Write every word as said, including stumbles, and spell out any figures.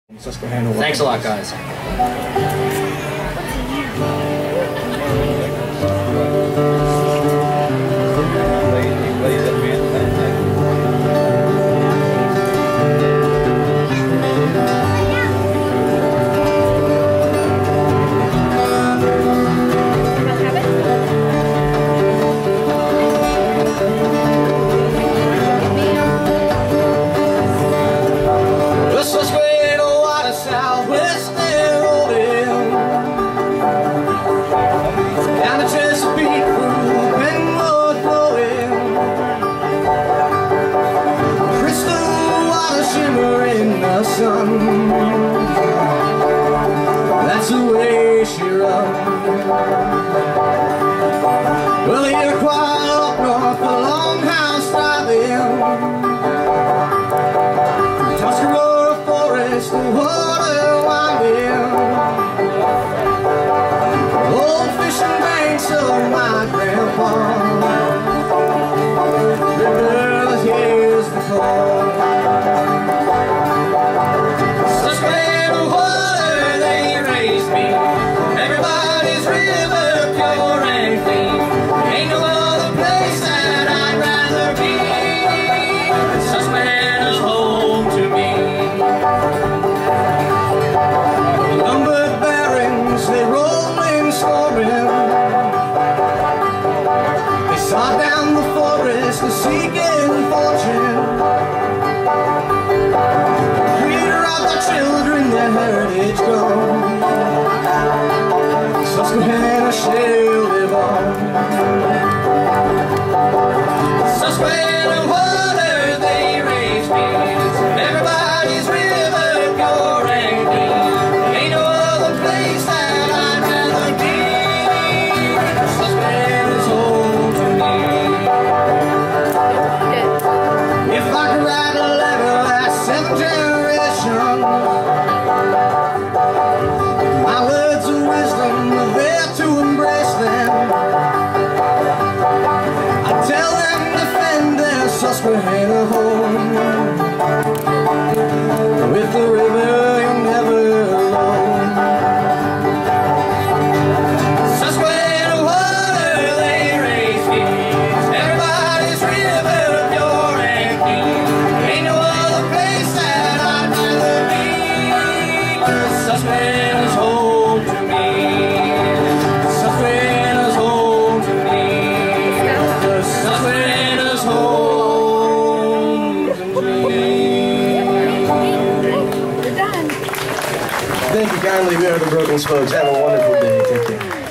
Susquehanna. Thanks a lot, guys. That's the way she runs. Well, you're quite up north, the longhouse driving, Tuscarora forest, the water winding, old fishing banks of my grandpa. Girl, here's the call. Seeking fortune, rear of the children, their heritage gone. Susquehanna shall live on. Susquehanna water, they raise me. Everybody's river, pure and clean. Ain't no other place that I'd rather be. Susquehanna's home to me. If I could write a letter last seven generations, my words of wisdom are there to embrace them. I tell them to defend their Susquehanna home. With the river you're never alone. Susquehanna water, they raise me. Everybody's river. Susquehanna's home to me. Susquehanna's home to me. Susquehanna's home to me. We're done. Thank you kindly. We are the Broken Spokes. Have a wonderful day. Take care.